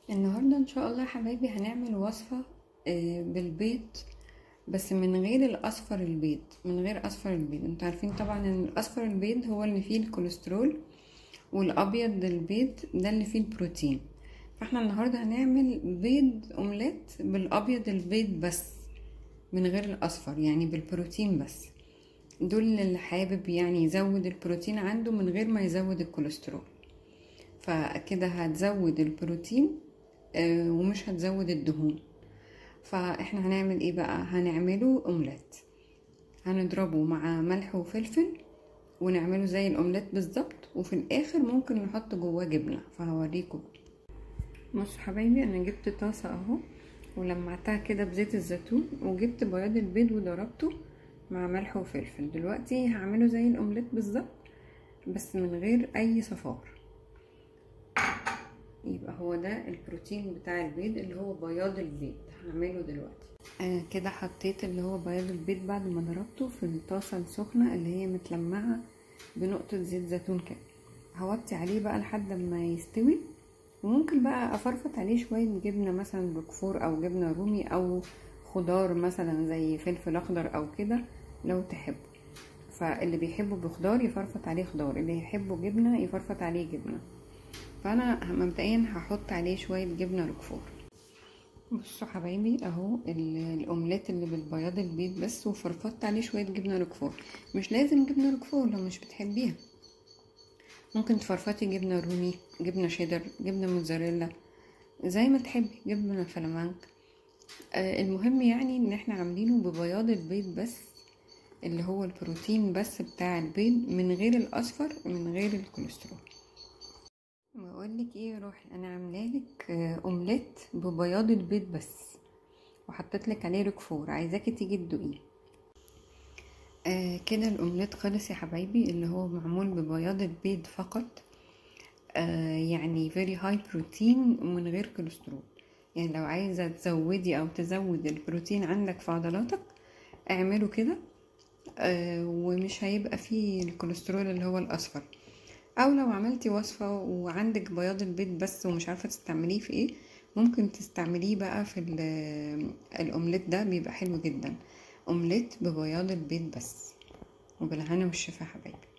النهاردة ان شاء الله يا حبايبي هنعمل وصفة بالبيض، بس من غير الاصفر البيض. من غير اصفر البيض، انتوا عارفين طبعا ان الاصفر البيض هو اللي فيه الكوليسترول، والابيض البيض ده اللي فيه البروتين. فاحنا النهاردة هنعمل بيض اومليت بالابيض البيض بس، من غير الاصفر، يعني بالبروتين بس. دول اللي حابب يعني يزود البروتين عنده من غير ما يزود الكوليسترول، فكده هتزود البروتين ومش هتزود الدهون. فاحنا هنعمل ايه بقى؟ هنعمله اومليت، هنضربه مع ملح وفلفل ونعمله زي الاومليت بالظبط، وفي الاخر ممكن نحط جواه جبنه، فهوريكم. بصوا حبايبي، انا جبت طاسه اهو ولمعتها كده بزيت الزيتون، وجبت بياض البيض وضربته مع ملح وفلفل. دلوقتي هعمله زي الاومليت بالظبط بس من غير اي صفار. يبقى هو ده البروتين بتاع البيض اللي هو بياض البيض، هعمله دلوقتي. كده حطيت اللي هو بياض البيض بعد ما ضربته في الطاسه السخنه اللي هي متلمعه بنقطه زيت زيتون كده. هوطي عليه بقى لحد ما يستوي، وممكن بقى افرفط عليه شويه جبنه، مثلا روكفور او جبنه رومي او خضار مثلا زي فلفل اخضر او كده لو تحبوا. فاللي بيحبه بخضار يفرفط عليه خضار، اللي يحبه جبنه يفرفط عليه جبنه. فانا مبدئيا هحط عليه شويه جبنه روكفور. بصوا حبايبي اهو الاومليت اللي بالبياض البيض بس، وفرفطت عليه شويه جبنه روكفور. مش لازم جبنه روكفور لو مش بتحبيها، ممكن تفرفطي جبنه رومي، جبنه شيدر، جبنه موتزاريلا، زي ما تحبي، جبنه فلامنك. المهم يعني ان احنا عاملينه ببياض البيض بس، اللي هو البروتين بس بتاع البيض، من غير الاصفر، من غير الكوليسترول. بقولك ايه يا روحي، انا عاملالك اومليت ببياض البيض بس، وحطيتلك عليه روكفور، عايزاكي تيجي تدوقيه. كده الاومليت خلص يا حبايبي، اللي هو معمول ببياض البيض فقط. يعني very high بروتين ومن غير كوليسترول. يعني لو عايزة تزودي او تزود البروتين عندك في عضلاتك اعمله كده، ومش هيبقى فيه الكوليسترول اللي هو الاصفر. او لو عملتي وصفة وعندك بياض البيض بس ومش عارفة تستعمليه في ايه، ممكن تستعمليه بقى في الاومليت ده، بيبقى حلو جدا. اومليت ببياض البيض بس، وبالهنا والشفا حبايبي.